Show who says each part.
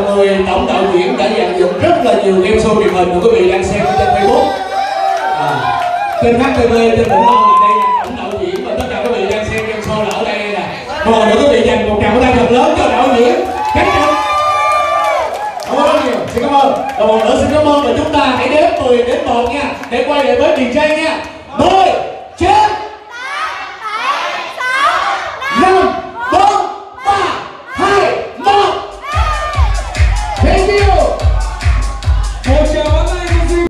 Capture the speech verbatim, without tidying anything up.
Speaker 1: người tổng đạo diễn đã dàn dựng rất là nhiều game show truyền hình mà quý vị đang xem trên Facebook. À, trên hát tê vê, trên Vĩnh Long là đây là tổng đạo diễn và tất cả quý vị đang xem game show là ở đây nè. Một lần nữa quý vị dành một tràng tay thật lớn cho đạo diễn Khánh Trần. Cảm ơn rất nhiều, xin cảm ơn. Và một lần nữa xin cảm ơn và chúng ta hãy đếm mười đến một nha để quay lại với đê gi nha.